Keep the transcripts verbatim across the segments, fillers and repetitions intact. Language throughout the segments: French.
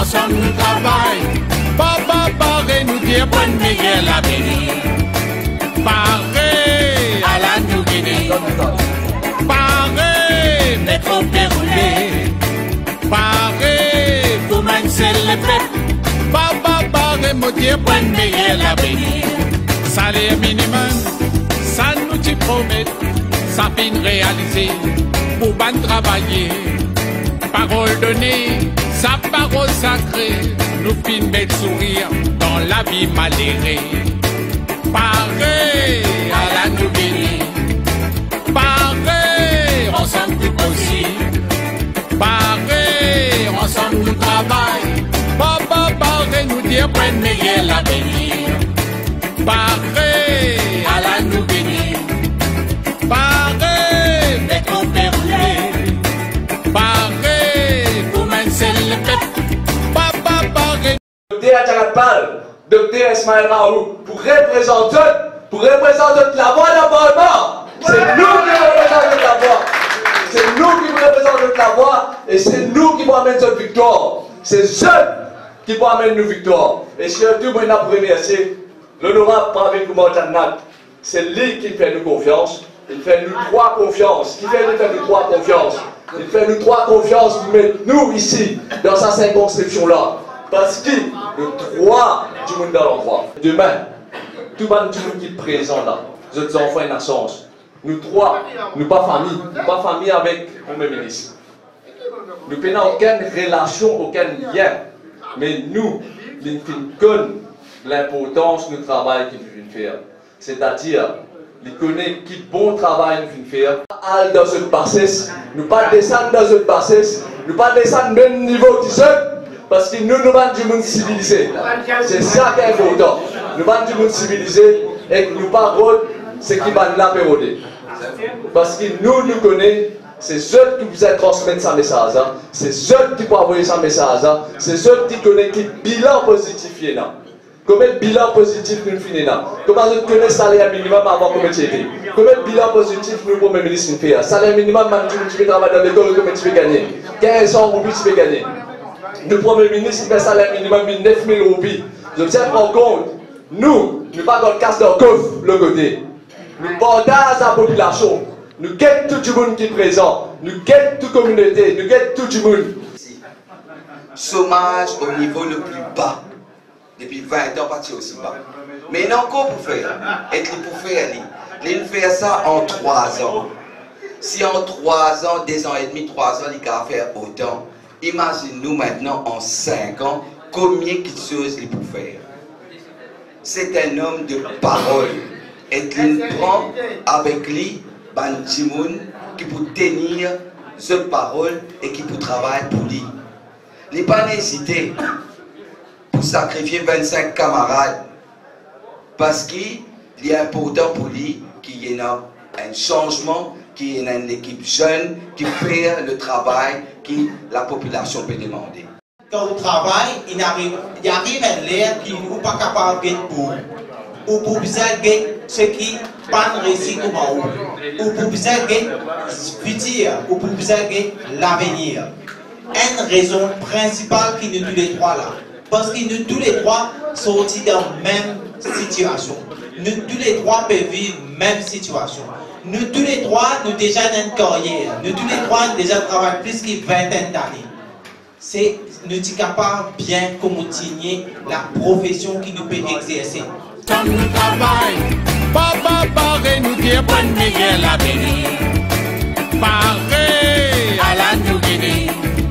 ensemble nous travaillons. Papa, pareil, nous dire bonne meilleure l'avenir. Pareil à la Nouvelle-Guinée. Pareil, métro déroulé. Pareil, pour c'est le peuple. Papa, pareil, nous dire bonne meilleure l'avenir. Salaire minimum, ça nous t'y promet, ça fin réalisé, pour ban travailler. Parole donnée, sa parole sacrée, nous fin bel sourire dans la vie malhérée. Pareil à la Nouvelle-Guinée, pareil, ensemble tout possible. Pareil, ensemble nous travaillons. Papa, pareil, nous dire bonne meilleure l'avenir. Pareil à la Nouvelle-Guinée, pareil, métro déroulé, pareil, pour c'est le peuple, papa, pareil. Docteur Adjagatpal, docteur Ismaël Raoult, pour représenter, pour représenter la voix d'un Parlement. C'est nous qui représentons la voix. C'est nous qui représentons la voix et c'est nous qui vont amener cette victoire. C'est ceux qui vont amener nos victoires. Et surtout, moi, je vous remercie. L'honorable Pravin Kumar Jagnath, c'est lui qui fait nous confiance. Il fait nous trois confiance. Il fait nous faire nous trois confiance. Il fait nous trois confiance pour mettre nous ici, dans sa circonscription-là. Parce que nous trois du monde dans l'endroit. Demain, tout le monde qui est présent là, les autres enfants et naissance, nous trois, nous pas famille, nous pas famille avec le Premier ministre. Nous n'avons aucune relation, aucun lien. Mais nous, nous connaissons l'importance du travail qu'il faut faire. C'est-à-dire, il connaît quel bon travail il faut faire. Aller dans ce passé, nous ne pas descendre dans ce passé, nous ne pas descendre au même niveau que ceux, parce que nous, nous sommes du monde civilisé. C'est ça qui est important. Nous sommes du monde civilisé et nous ne pas ce qui va nous péroder. Parce que nous, nous connaissons, c'est ceux qui vous transmettent ce message, hein. C'est ceux qui peuvent envoyer ce message, hein. C'est ceux qui connaissent quel bilan positif il y a. Combien de bilan positif nous finissons là? Comment nous connaissons le salaire minimum avant de mettre T V? Combien de bilan positif nous, Premier ministre, nous fait? Salaire minimum, tu peux travailler dans l'école, combien tu peux gagner? quinze cents roupies, tu peux gagner. Le Premier ministre fait salaire minimum de neuf mille roupies. Je me tiens en compte, nous, nous ne pas dans le casse d'un coffre, le côté. Nous partageons la population. Nous guettons tout le monde qui est présent. Nous guettons toute la communauté. Nous guettons tout le monde. Chômage au niveau le plus bas. Depuis vingt ans, parti aussi bas. Mais il y a encore pour faire. Et pour faire, il faut faire ça en trois ans. Si en trois ans, deux ans et demi, trois ans, il peut faire autant. Imagine-nous maintenant en cinq ans, combien de choses il peut faire. C'est un homme de parole. Et il prend avec lui Ban Ki-moon qui peut tenir cette parole et qui peut travailler pour lui. Il n'a pas hésité pour sacrifier vingt-cinq camarades parce qu'il est important pour lui qu'il y ait un changement, qu'il y ait une équipe jeune qui fait le travail que la population peut demander. Quand on travaille, il arrive, il arrive à l'air qui n'est pas capable de pour. Ou pour bien ce qui pas réussi comme ou. Ou pour bien futur, ou pour bien l'avenir. Une raison principale qui nous tous les trois là. Parce que nous tous les trois sont aussi dans la même situation. Nous tous les trois peuvent vivre la même situation. Nous tous les trois, nous déjà dans une carrière. Nous tous les trois déjà travaillons plus que vingtaine d'années. C'est nous sommes capables bien continuer la profession qui nous peut exercer. Comme nous travaillons, papa pareil nous dire bonne meilleure l'avenir. Pareil à la Nouvelle-Guinée,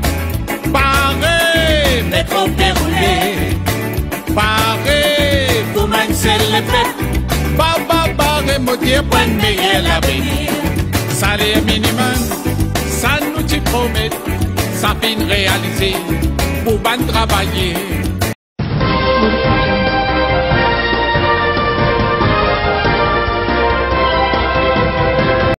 pareil métro déroulé, pareil pour c'est le peuple. Papa pareil nous dire bonne meilleure l'avenir. Salaire minimum, ça nous t'y promet, ça fin réalisé pour ban travailler.